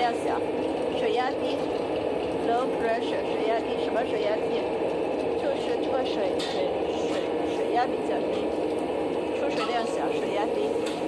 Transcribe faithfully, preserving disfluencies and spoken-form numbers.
量小，水压低 ，low pressure 水压低，什么水压低？就是脱水水水水压比较低，出水量小，水压低。